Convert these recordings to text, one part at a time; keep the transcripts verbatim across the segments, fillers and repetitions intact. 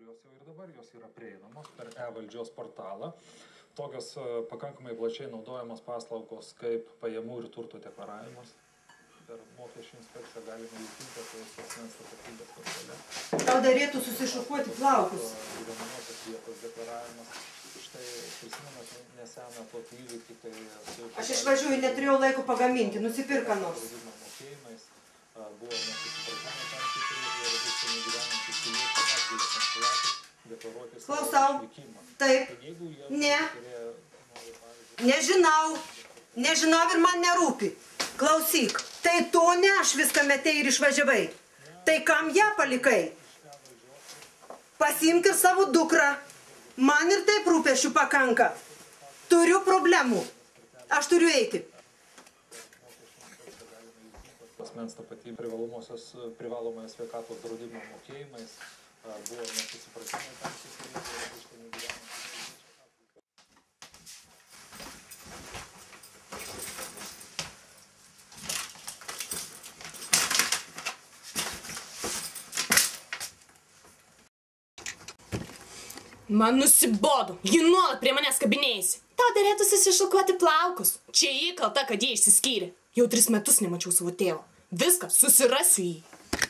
kurios jau ir dabar jos yra prieinamos per e-valdžios portalą. Tokios pakankamai plačiai naudojamos paslaugos kaip pajamų ir turto deklaravimas. Per mokesčių inspekciją galime įtinti apie asmens tapatybės kortelę. Tau darėtų susišukuoti plaukus. Gyvenamosios vietos deklaravimas. Štai prisimenat neseną tokį įvykį, kai... Aš išvažiuoju, neturėjau laiko pagaminti, nusipirka nors. Mokėjimais buvo nesusipratimai tam tikri ir užsienio gyvenantys piliečiai atgulė konsulatui deklaruoti savo išvykimą. Taip. Ne. Nežinau. Nežinau ir man nerūpi. Klausyk, tai tu ne aš viską metei ir išvažiavai. Tai kam ją palikai? Pasiimk ir savo dukrą. Man ir taip rūpesčių pakanka. Turiu problemų. Aš turiu eiti. Asmens tapatybė privalomąją sveikatos draudimo mokėjimais buvo nesusipratimai tam tikri ir užsienio gyvenantys. Man nusibodo, ji nuolat prie manęs kabinėjasi. Tau derėtų susišukuoti plaukus. Čia ji kalta, kad jie išsiskyrė. Jau tris metus nemačiau savo tėvo. Viską, susirasiu jį.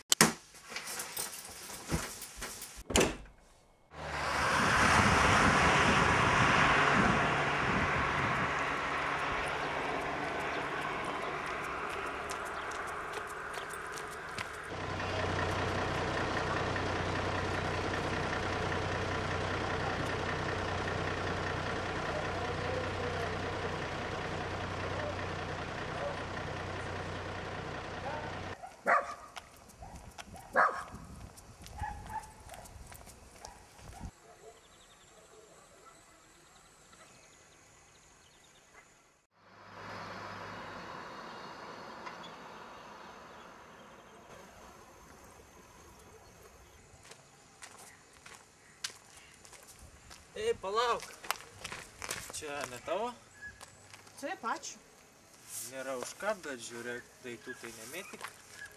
Ei, palauk. Čia ne tavo? Taip, ačiū. Nėra už ką, bet žiūrėk, daiktų tai nemėtik.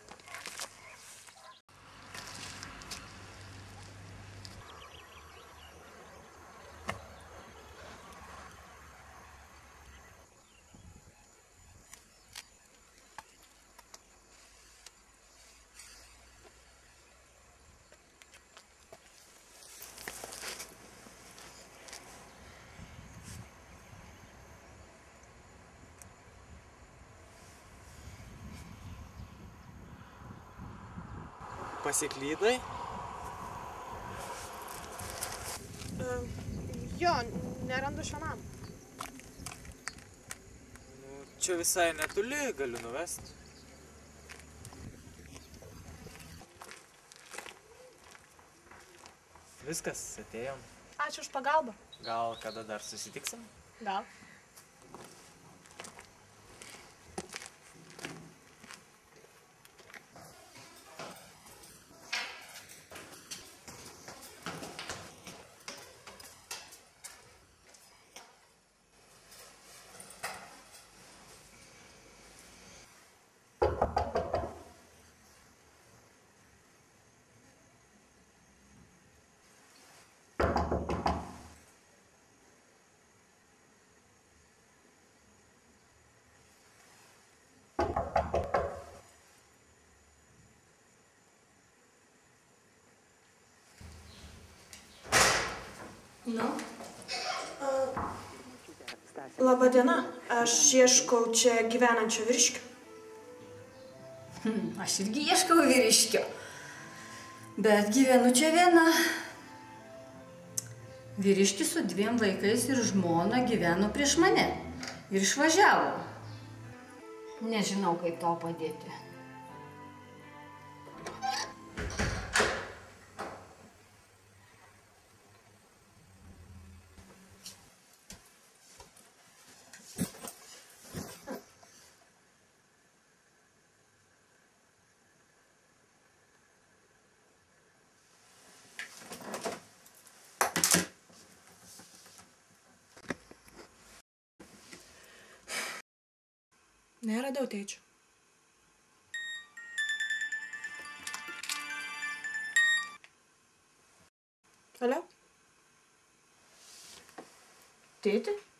Pasiklydai? Uh, jo, nerandu šiandien. Nu, čia visai netoli, galiu nuvesti. Viskas, atėjom. Ačiū už pagalbą. Gal kada dar susitiksim? Gal. Nu? Labą dieną. Aš ieškau čia gyvenančio vyriškio. Hmm, aš irgi ieškau vyriškio. Bet gyvenu čia viena. Vyriškis su dviem vaikais ir žmona gyveno prieš mane. Ir išvažiavo. Nežinau, kaip tau padėti. Neradau tėčio. Alio? Tėti?